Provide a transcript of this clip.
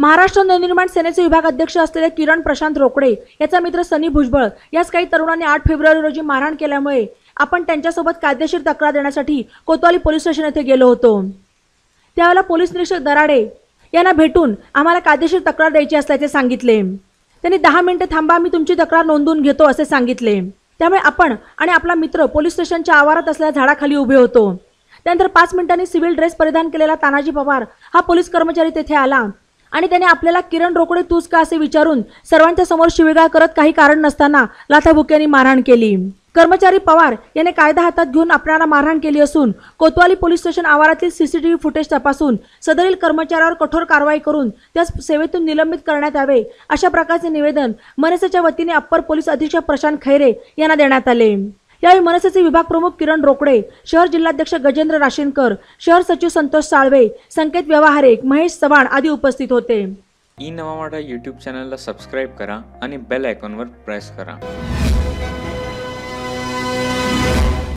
महाराष्ट्र नवनिर्माण सेनेचे विभाग अध्यक्ष असलेले किरण प्रशांत रोकडे याचा मित्र सनी भुजबळ यास काही तरुणांनी 8 फेब्रुवारी रोजी मारहाण केल्यामुळे आपण त्यांच्यासोबत कायदेशीर तक्रार देण्यासाठी कोतवाली पोलीस स्टेशन येथे गेलो होतो। त्यावेळेला पोलीस निरीक्षक दराडे यांना भेटून आम्हाला कायदेशीर तक्रार द्यायची असल्याचे सांगितले। त्यांनी 10 मिनिटे थांबा, मी तुमची तक्रार नोंदवून घेतो असे सांगितले। त्यामुळे आपण आणि आपला मित्र पोलीस स्टेशनच्या आवारात असलेल्या झाडाखाली उभे होतो। त्यानंतर 5 मिनिटांनी सिव्हिल ड्रेस परिधान केलेला तानाजी पवार हा पोलीस कर्मचारी तेथे आला आणि त्याने आपल्याला किरण रोकडे तूच का असे विचारून सर्वांच्या समोर शिवीगाळ करत काही कारण नसताना लाथाबुक्क्यांनी मारहाण केली। कर्मचारी पवार याने कायदा हातात घेऊन आपल्याला मारहाण केली असून कोतवाली पोलीस स्टेशन आवारातील सीसीटीव्ही फुटेज तपासून सदरील कर्मचाऱ्यावर कठोर कारवाई करून त्यास सेवेतून निलंबित करण्यात यावे अशा प्रकारचे निवेदन मनसेच्या वतीने अप्पर पोलीस अधीक्षक प्रशांत खैरे यांना देण्यात आले। यावेळी मनसेचे विभाग प्रमुख किरण रोकडे, शहर जिल्हाध्यक्ष गजेंद्र राशीनकर, शहर सचिव संतोष साळवे, संकेत व्यवहारे, महेश चव्हाण आदी उपस्थित होते। ई नवा मराठा यूट्यूब चॅनलला सबस्क्राईब करा आणि बेल आयकॉनवर प्रेस करा।